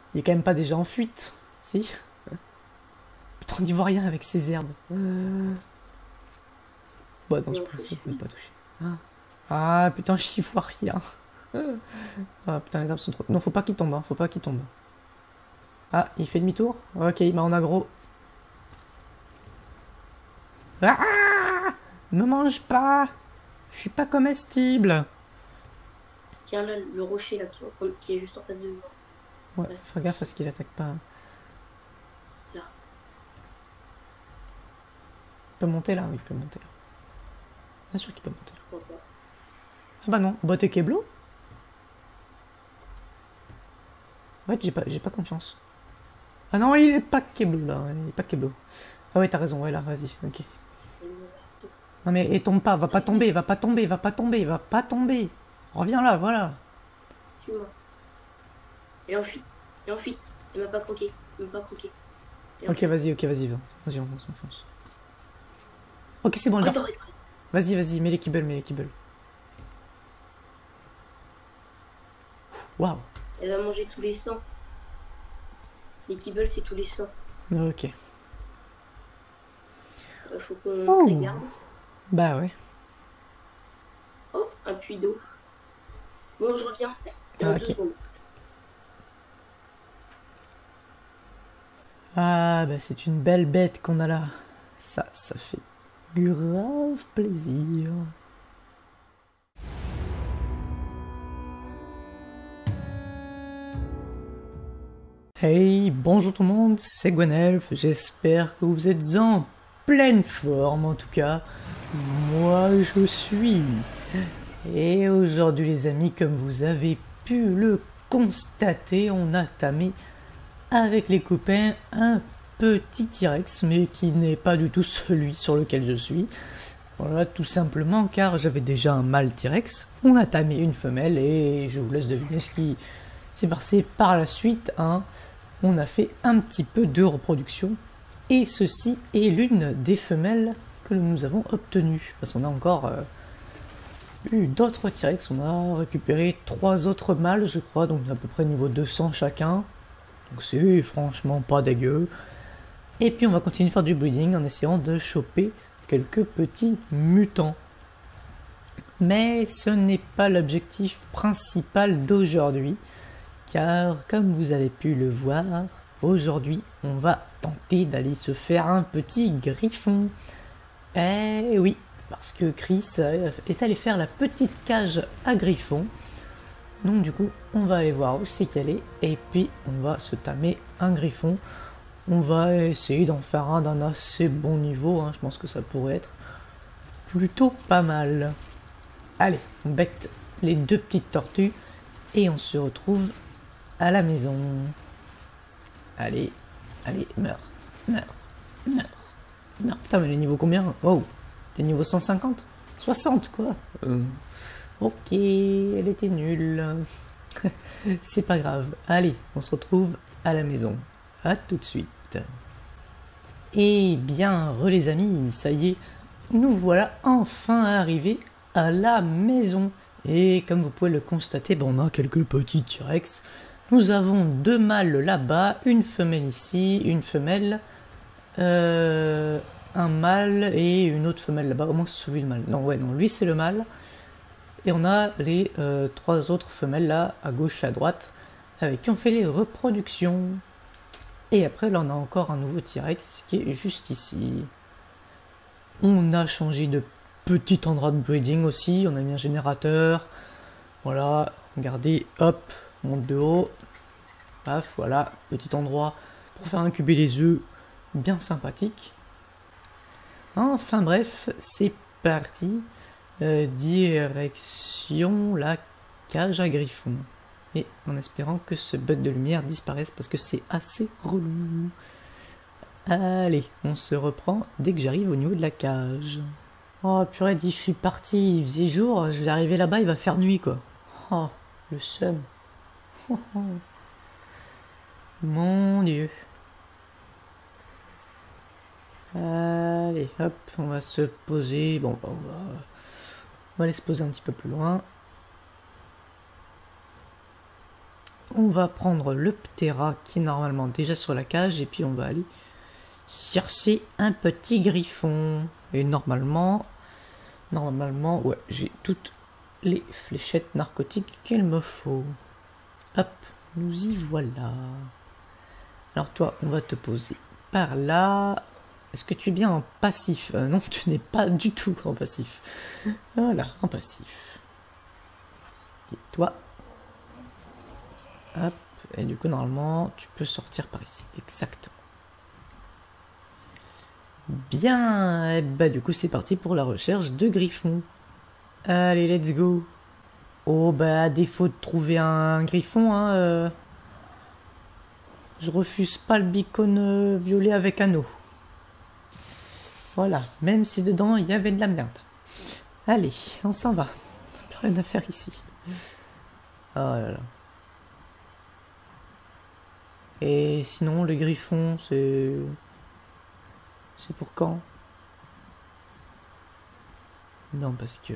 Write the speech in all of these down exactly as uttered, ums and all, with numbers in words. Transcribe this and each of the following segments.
Il est quand même pas déjà en fuite. Si. Putain, on n'y voit rien avec ces herbes. Euh... Bon, non, je pense qu'il faut pas toucher. Ah, ah putain, j'y vois rien. Ah putain, les arbres sont trop... Non, faut pas qu'il tombe, hein. Faut pas qu'il tombe. Ah, il fait demi-tour. Ok, il m'a en aggro. Ah, me mange pas. Je suis pas comestible. Tiens là, le rocher là qui, qui est juste en face de moi. Ouais, ouais. Fais gaffe à ce qu'il attaque pas. Là. Il peut monter là? Oui, il peut monter là. Bien sûr qu'il peut monter là. Okay. Ah bah non, bah t'es Keblo? Ouais, j'ai pas, j'ai pas confiance. Ah non, il est pas Keblo là, il est pas Keblo. Ah ouais, t'as raison, ouais là, vas-y, ok. Non mais et tombe pas, va pas tomber, va pas tomber, va pas tomber, va pas tomber. Reviens là, voilà. Suis-moi. Et ensuite, et ensuite, il m'a pas croqué, il m'a pas croqué. Ok, vas-y, ok, vas-y, vas-y, on fonce. Ok, c'est bon, le gars. Vas-y, vas-y, mets les kibbles, mets les kibbles. Waouh. Elle va manger tous les sangs. Les kibbles, c'est tous les sangs. Ok. Euh, faut qu'on oh. regarde. Bah ouais. Oh, un puits d'eau. Bon, je reviens. Ah, ok. Ah, bah c'est une belle bête qu'on a là. Ça, ça fait grave plaisir. Hey, bonjour tout le monde, c'est Gwenelf, j'espère que vous êtes en pleine forme en tout cas. Moi je suis. Et aujourd'hui les amis, comme vous avez pu le constater, on a tamé avec les copains un petit T-Rex, mais qui n'est pas du tout celui sur lequel je suis. Voilà, tout simplement car j'avais déjà un mâle T-Rex. On a tamé une femelle et je vous laisse deviner ce qui s'est passé par la suite. Hein. On a fait un petit peu de reproduction et ceci est l'une des femelles que nous avons obtenues. Parce qu'on a encore euh, eu d'autres T-Rex. On a récupéré trois autres mâles, je crois, donc à peu près niveau deux cents chacun. Donc c'est franchement pas dégueu. Et puis on va continuer à faire du breeding en essayant de choper quelques petits mutants. Mais ce n'est pas l'objectif principal d'aujourd'hui, car comme vous avez pu le voir, aujourd'hui on va tenter d'aller se faire un petit griffon. Eh oui, parce que Chris est allé faire la petite cage à griffon. Donc du coup, on va aller voir où c'est qu'elle est, et puis on va se tamer un griffon. On va essayer d'en faire un d'un assez bon niveau, hein. Je pense que ça pourrait être plutôt pas mal. Allez, on becte les deux petites tortues, et on se retrouve à la maison. Allez, allez, meurs, meurs, meurs, meurs. Putain, mais les niveaux combien? Wow, t'es niveau cent cinquante? soixante quoi. euh. Ok, elle était nulle. C'est pas grave. Allez, on se retrouve à la maison. À tout de suite. Et bien, re les amis, ça y est, nous voilà enfin arrivés à la maison. Et comme vous pouvez le constater, bon, on a quelques petits T-Rex. Nous avons deux mâles là-bas, une femelle ici, une femelle, euh, un mâle et une autre femelle là-bas. Au moins c'est celui le mâle. Non, ouais, non, lui c'est le mâle. Et on a les euh, trois autres femelles là, à gauche et à droite, avec qui on fait les reproductions. Et après, là, on a encore un nouveau T-Rex qui est juste ici. On a changé de petit endroit de breeding aussi. On a mis un générateur. Voilà, regardez, hop, monte de haut. Paf, voilà, petit endroit pour faire incuber les œufs. Bien sympathique. Enfin bref, c'est parti. Euh, direction la cage à griffon. Et en espérant que ce bug de lumière disparaisse parce que c'est assez relou. Allez, on se reprend dès que j'arrive au niveau de la cage. Oh purée, dit je suis parti, il faisait jour, je vais arriver là-bas, il va faire nuit quoi. Oh, le seum. Oh, oh. Mon dieu. Allez, hop, on va se poser. Bon, on va, on va aller se poser un petit peu plus loin. on va prendre le ptera qui est normalement déjà sur la cage et puis on va aller chercher un petit griffon. Et normalement, normalement, ouais, j'ai toutes les fléchettes narcotiques qu'il me faut. Hop, nous y voilà. Alors toi, on va te poser par là. Est-ce que tu es bien en passif? euh, Non, tu n'es pas du tout en passif. Voilà, en passif. Et toi? Hop, et du coup, normalement, tu peux sortir par ici. Exactement. Bien, et bah du coup, c'est parti pour la recherche de griffons. Allez, let's go. Oh, bah, à défaut de trouver un griffon, hein, euh, je refuse pas le beacon euh, violet avec anneau. Voilà, même si dedans, il y avait de la merde. Allez, on s'en va. Plus rien à faire ici. Oh là là. Et sinon, le griffon, c'est... C'est pour quand? Non, parce que... Il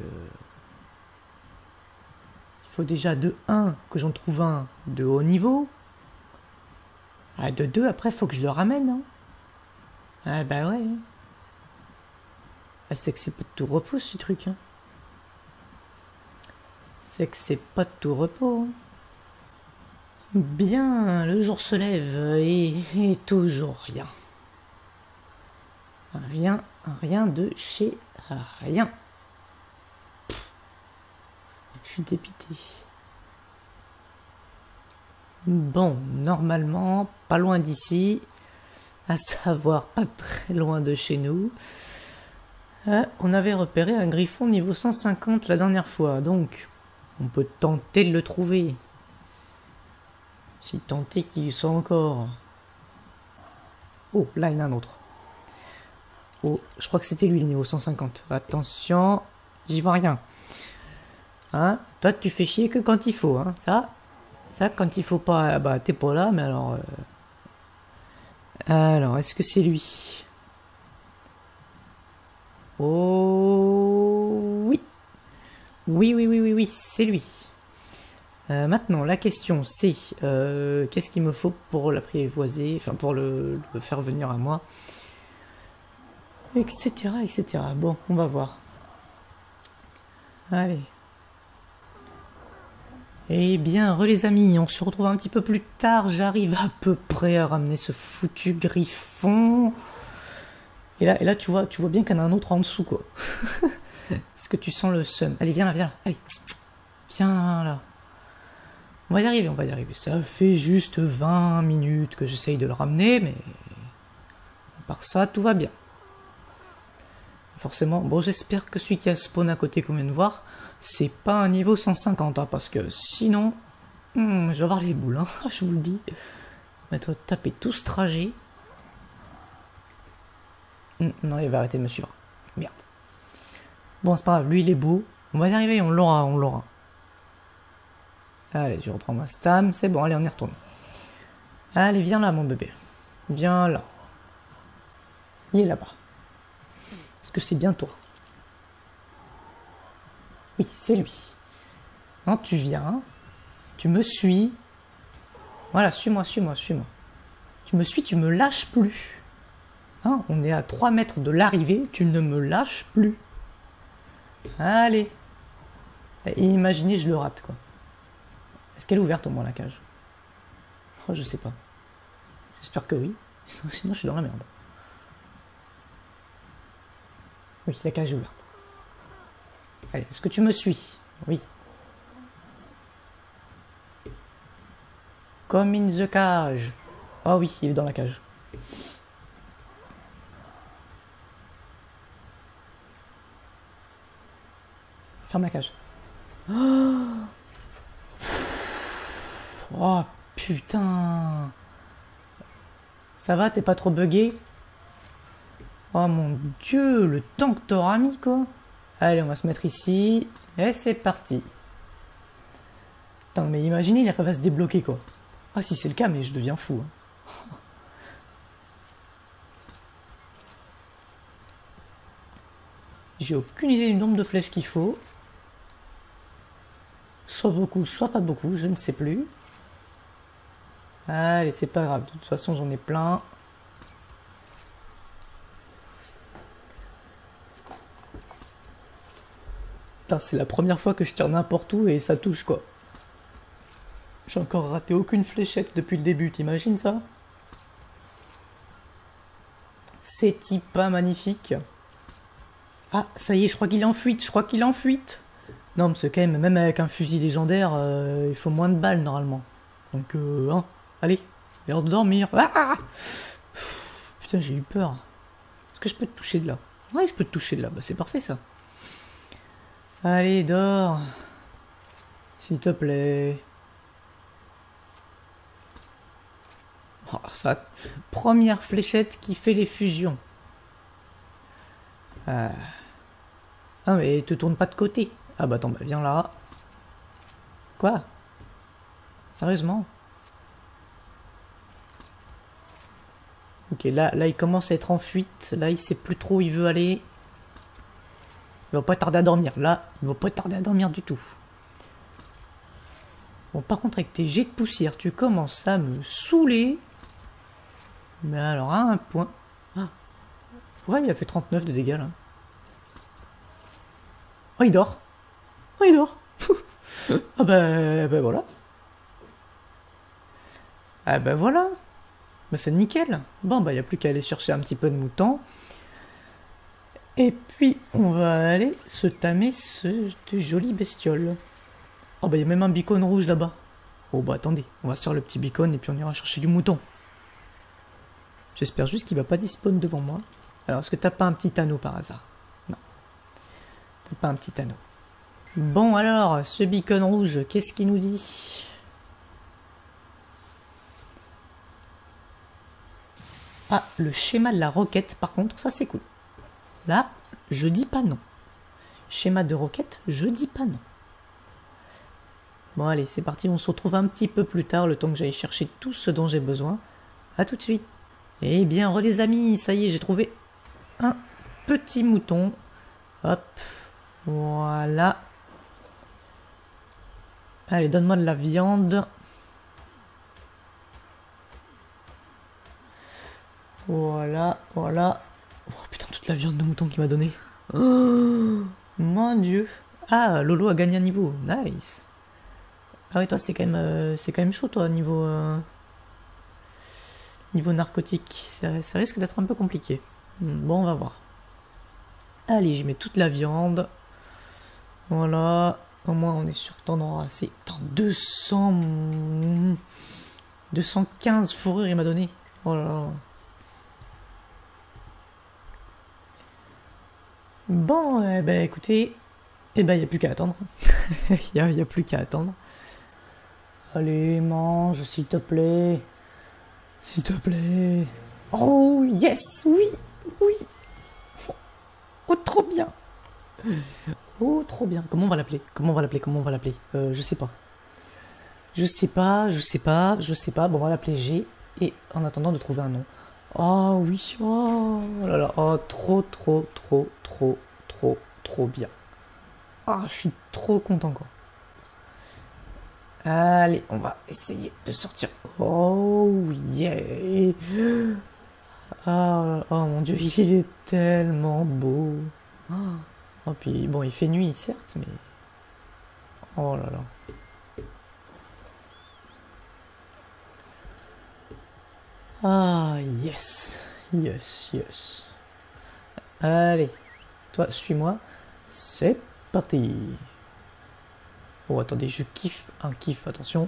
faut déjà de un que j'en trouve un de haut niveau. Ah, de deux, après, faut que je le ramène. Hein. Ah bah ouais. Ah, c'est que c'est pas de tout repos, ce truc. Hein. C'est que c'est pas de tout repos. Hein. Bien, le jour se lève et, et toujours rien. Rien, rien de chez rien. Pff, je suis dépité. Bon, normalement, pas loin d'ici, à savoir pas très loin de chez nous, euh, on avait repéré un griffon niveau cent cinquante la dernière fois, donc on peut tenter de le trouver. Si tenter qu'il y soit encore. Oh, là il y en a un autre. Oh, je crois que c'était lui le niveau cent cinquante. Attention, j'y vois rien. Hein? Toi tu fais chier que quand il faut, hein? Ça, ça quand il faut pas, bah t'es pas là, mais alors... Euh... Alors, est-ce que c'est lui? Oh oui. Oui, oui, oui, oui, oui, c'est lui. Euh, maintenant, la question c'est euh, qu'est-ce qu'il me faut pour l'apprivoiser, enfin pour le, le faire venir à moi, etc, et cetera. Bon, on va voir. Allez. Eh bien, re les amis, on se retrouve un petit peu plus tard. J'arrive à peu près à ramener ce foutu griffon. Et là, et là tu vois, tu vois bien qu'il y en a un autre en dessous, quoi. Est-ce que tu sens le seum? Allez, viens là, viens là. Allez, viens là. On va y arriver, on va y arriver. Ça fait juste vingt minutes que j'essaye de le ramener, mais... à part ça, tout va bien. Forcément, bon, j'espère que celui qui a spawn à côté qu'on vient de voir, c'est pas un niveau cent cinquante, hein, parce que sinon, hmm, je vais avoir les boules, hein, je vous le dis. On va te taper tout ce trajet. Hmm, non, il va arrêter de me suivre. Merde. Bon, c'est pas grave, lui il est beau. On va y arriver, on l'aura, on l'aura. Allez, je reprends ma stam, c'est bon, allez, on y retourne. Allez, viens là, mon bébé. Viens là. Il est là-bas. Est-ce que c'est bien toi? Oui, c'est lui. Non, tu viens. Tu me suis. Voilà, suis-moi, suis-moi, suis-moi. Tu me suis, tu me lâches plus. Hein, on est à trois mètres de l'arrivée, tu ne me lâches plus. Allez. Et imaginez, je le rate, quoi. Est-ce qu'elle est ouverte au moins la cage? Oh, je sais pas. J'espère que oui. Sinon, je suis dans la merde. Oui, la cage est ouverte. Allez, est-ce que tu me suis? Oui. Come in the cage. Oh oui, il est dans la cage. Ferme la cage. Oh, oh putain. Ça va, t'es pas trop bugué? Oh mon dieu, le temps que t'auras mis, quoi. Allez, on va se mettre ici. Et c'est parti. Attends, mais imaginez, il va se débloquer, quoi. Ah, si c'est le cas, mais je deviens fou. Hein. J'ai aucune idée du nombre de flèches qu'il faut. Soit beaucoup, soit pas beaucoup, je ne sais plus. Allez, c'est pas grave. De toute façon, j'en ai plein. Putain, c'est la première fois que je tire n'importe où et ça touche, quoi. J'ai encore raté aucune fléchette depuis le début, t'imagines ça? C'est-il pas magnifique? Ah, ça y est, je crois qu'il est en fuite, je crois qu'il est en fuite. Non, mais c'est quand même, même avec un fusil légendaire, euh, il faut moins de balles, normalement. Donc, euh, hein, allez, l'heure de dormir. Ah, putain, j'ai eu peur. Est-ce que je peux te toucher de là? Ouais, je peux te toucher de là, bah c'est parfait, ça. Allez, dors. S'il te plaît. Oh, ça... Première fléchette qui fait les fusions. Ah. Ah, mais te tourne pas de côté. Ah bah attends, bah viens là. Quoi? Sérieusement? Ok, là, là il commence à être en fuite. Là il sait plus trop où il veut aller. Il va pas tarder à dormir. Là, il va pas tarder à dormir du tout. Bon, par contre, avec tes jets de poussière, tu commences à me saouler. Mais alors, à un point... Ah. Ouais, il a fait trente-neuf de dégâts, là. Oh, il dort. Oh, il dort. Ah bah, bah voilà. Ah bah voilà. Bah c'est nickel. Bon, bah, il n'y a plus qu'à aller chercher un petit peu de mouton. Et puis, on va aller se tamer ce joli bestiole. Oh, bah, il y a même un beacon rouge là-bas. Oh, bah, attendez. On va se faire le petit beacon et puis on ira chercher du mouton. J'espère juste qu'il va pas despawn devant moi. Alors, est-ce que t'as pas un petit anneau par hasard? Non. T'as pas un petit anneau. Bon, alors, ce beacon rouge, qu'est-ce qu'il nous dit? Ah, le schéma de la roquette, par contre, ça c'est cool. Là, je dis pas non. Schéma de roquette, je dis pas non. Bon, allez, c'est parti, on se retrouve un petit peu plus tard, le temps que j'aille chercher tout ce dont j'ai besoin. A tout de suite. Eh bien, re les amis, ça y est, j'ai trouvé un petit mouton. Hop, voilà. Allez, donne-moi de la viande. Voilà, voilà. Oh putain, toute la viande de mouton qu'il m'a donné. Oh, mon dieu. Ah, Lolo a gagné un niveau. Nice. Ah oui, toi, c'est quand même, euh, c'est quand même chaud, toi, niveau... Euh... Niveau narcotique, ça, ça risque d'être un peu compliqué. Bon, on va voir. Allez, j'y mets toute la viande. Voilà. Au moins, on est sûr que t'en auras assez. Attends, deux cents... deux cent quinze fourrures, il m'a donné. Oh là là. Bon, eh ben, écoutez... Eh ben, il n'y a plus qu'à attendre. Il n'y a, y a plus qu'à attendre. Allez, mange, s'il te plaît. S'il te plaît. Oh, yes, oui, oui. Oh, trop bien. Oh, trop bien. Comment on va l'appeler? Comment on va l'appeler? Comment on va l'appeler? euh, Je sais pas. Je sais pas, je sais pas, je sais pas. Bon, on va l'appeler G. Et en attendant de trouver un nom. Oh, oui. Oh là là. Oh, trop, trop, trop, trop, trop, trop bien. Ah, je suis trop content, quoi. Allez, on va essayer de sortir. Oh, yeah. Oh, oh mon dieu, il est tellement beau. Oh, oh, puis bon, il fait nuit, certes, mais... Oh là là. Ah, yes. Yes, yes. Allez, toi, suis-moi. C'est parti. Oh, attendez, je kiffe un kiff, attention.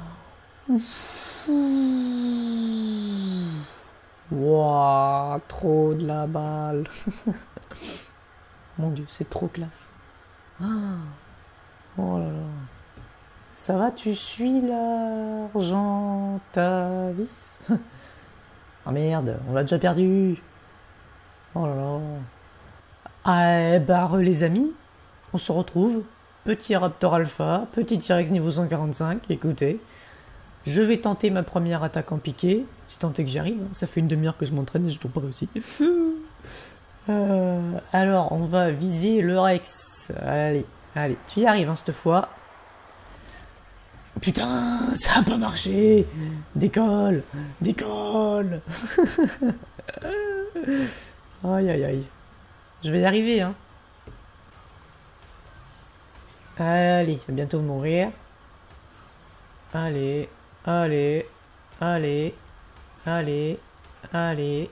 Wouah, trop de la balle. Mon dieu, c'est trop classe. Ah. Oh là là. Ça va, tu suis l'argent, ta vis? Ah merde, on l'a déjà perdu. Oh là là. Ah bah les amis, on se retrouve. Petit Raptor Alpha, petit T-Rex niveau cent quarante-cinq, écoutez. Je vais tenter ma première attaque en piqué, si tant est que j'y arrive. Ça fait une demi-heure que je m'entraîne et je n'ai toujours pas réussi. euh, alors, on va viser le Rex. Allez, allez, tu y arrives hein, cette fois. Putain, ça a pas marché. Décolle, décolle. Aïe, aïe, aïe. Je vais y arriver, hein. Allez, je vais bientôt mourir. Allez, allez, allez, allez, allez.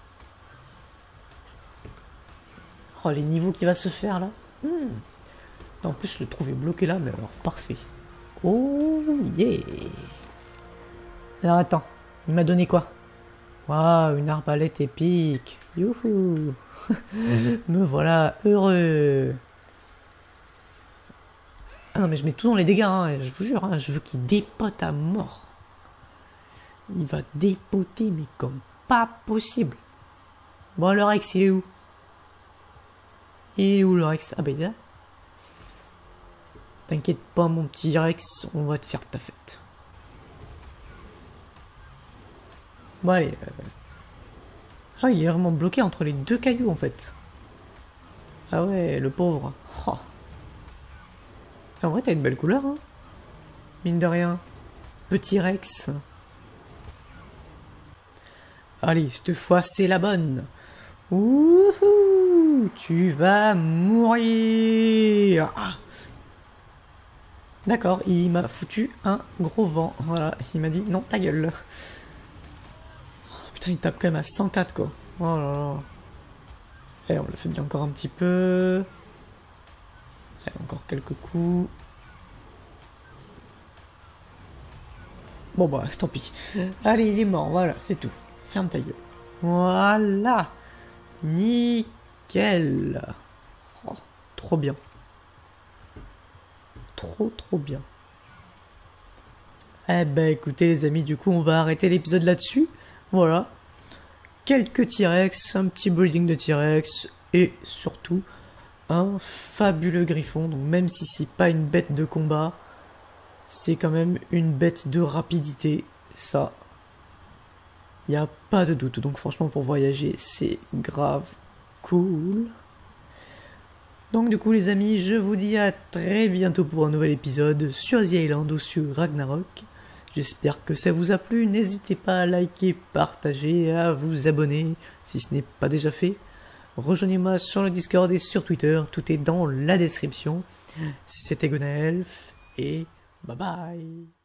Oh, les niveaux qui va se faire, là. Hmm. En plus, je le trouvais bloqué là, mais alors, parfait. Oh, yeah. Alors, attends. Il m'a donné quoi? Waouh, une arbalète épique. Youhou. Me voilà heureux. Ah non, mais je mets tout dans les dégâts, hein, je vous jure. Hein, je veux qu'il dépote à mort. Il va dépoter, mais comme pas possible. Bon, le Rex, il est où? Il est où, le Rex? Ah, bah, il est là. T'inquiète pas, mon petit Rex, on va te faire ta fête. Bon, allez. Euh... Ah, il est vraiment bloqué entre les deux cailloux, en fait. Ah ouais, le pauvre. Oh. En vrai, t'as une belle couleur, hein. Mine de rien. Petit Rex. Allez, cette fois, c'est la bonne. Wouhou! Tu vas mourir. Ah. D'accord, il m'a foutu un gros vent. Voilà, il m'a dit non, ta gueule. Oh, putain, il tape quand même à cent quatre, quoi. Oh là là. Et on l'a fait bien encore un petit peu. Et encore quelques coups. Bon bah, tant pis. Allez, il est mort, voilà, c'est tout. Ferme ta gueule. Voilà. Nickel. Oh, trop bien. Trop trop bien. Eh ben écoutez les amis, du coup on va arrêter l'épisode là-dessus. Voilà. Quelques T-Rex, un petit breeding de T-Rex et surtout un fabuleux griffon. Donc même si c'est pas une bête de combat, c'est quand même une bête de rapidité. Ça, il n'y a pas de doute. Donc franchement pour voyager, c'est grave cool. Donc du coup les amis, je vous dis à très bientôt pour un nouvel épisode sur The Island ou sur Ragnarok. J'espère que ça vous a plu, n'hésitez pas à liker, partager, à vous abonner si ce n'est pas déjà fait. Rejoignez-moi sur le Discord et sur Twitter, tout est dans la description. C'était Gonaelf et bye bye.